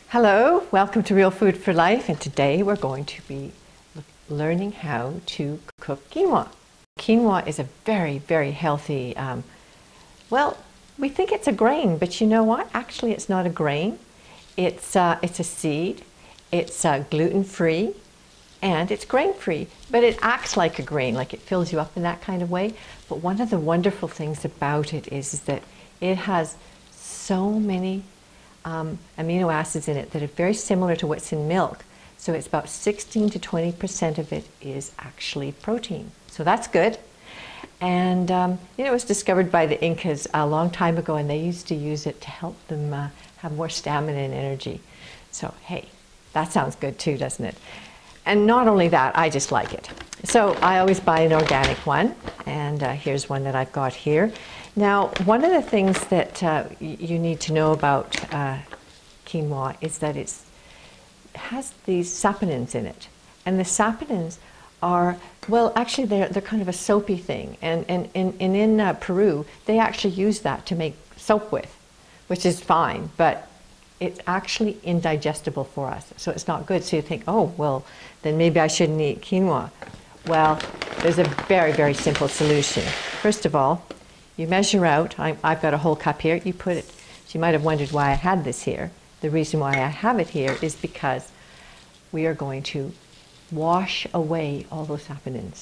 Hello, welcome to Real Food for Life, and today we're going to be learning how to cook quinoa. Quinoa is a very, very healthy, well, we think it's a grain, but you know what? Actually, it's not a grain. It's a seed, it's gluten-free, and it's grain-free, but it acts like a grain, like it fills you up in that kind of way. But one of the wonderful things about it is that it has so many amino acids in it that are very similar to what's in milk. So it's about 16 to 20% of it is actually protein. So that's good. And it was discovered by the Incas a long time ago, and they used to use it to help them have more stamina and energy. So hey, that sounds good too, doesn't it? And not only that, I just like it. So I always buy an organic one, and here's one that I've got here. Now, one of the things that you need to know about quinoa is that it has these saponins in it. And the saponins are, well, actually they're kind of a soapy thing. And in Peru, they actually use that to make soap with, which is fine, but it's actually indigestible for us. So it's not good. So you think, oh, well, then maybe I shouldn't eat quinoa. Well, there's a very, very simple solution. First of all, you measure out, I've got a whole cup here, you put it, so you might have wondered why I had this here. The reason why I have it here is because we are going to wash away all those saponins.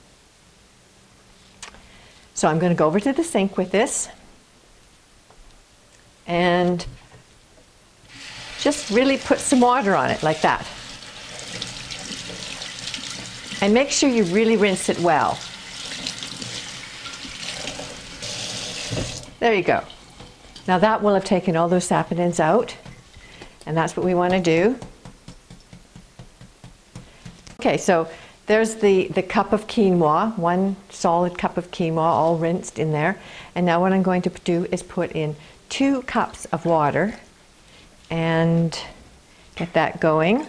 So I'm going to go over to the sink with this and just really put some water on it like that. And make sure you really rinse it well. There you go. Now that will have taken all those saponins out, and that's what we want to do. Okay, so there's the cup of quinoa, one solid cup of quinoa all rinsed in there. And now what I'm going to do is put in 2 cups of water and get that going.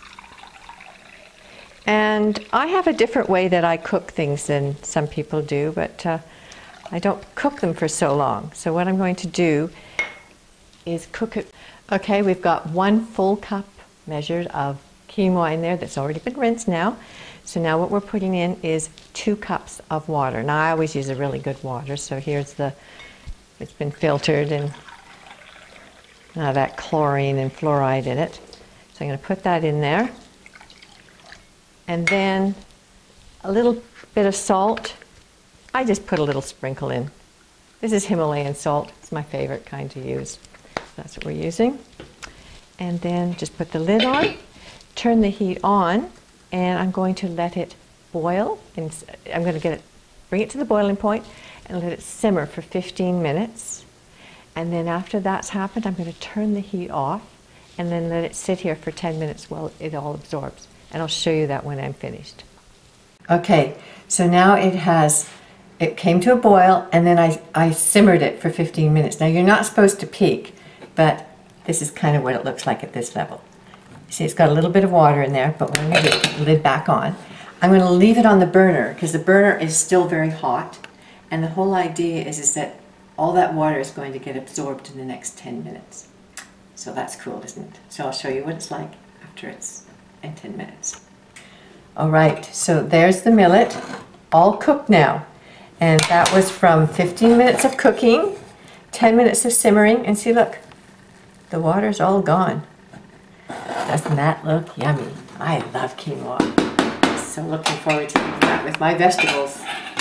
And I have a different way that I cook things than some people do, but I don't cook them for so long. So what I'm going to do is cook it. Okay, we've got 1 full cup measured of quinoa in there that's already been rinsed now. So now what we're putting in is 2 cups of water. Now I always use a really good water, so here's it's been filtered and that chlorine and fluoride in it. So I'm going to put that in there. And then a little bit of salt. I just put a little sprinkle in. This is Himalayan salt. It's my favorite kind to use. So that's what we're using. And then just put the lid on, turn the heat on, and I'm going to let it boil. And I'm going to bring it to the boiling point and let it simmer for 15 minutes. And then after that's happened, I'm going to turn the heat off and then let it sit here for 10 minutes while it all absorbs. And I'll show you that when I'm finished. Okay, so now it came to a boil, and then I simmered it for 15 minutes. Now you're not supposed to peek, but this is kind of what it looks like at this level. You see it's got a little bit of water in there, but what I'm going to do, put the lid back on. I'm going to leave it on the burner because the burner is still very hot, and the whole idea is that all that water is going to get absorbed in the next 10 minutes. So that's cool, isn't it? So I'll show you what it's like after it's in 10 minutes. All right, so there's the millet, all cooked now. And that was from 15 minutes of cooking, 10 minutes of simmering, and see, look, the water's all gone. Doesn't that look yummy? I love quinoa. So looking forward to eating that with my vegetables.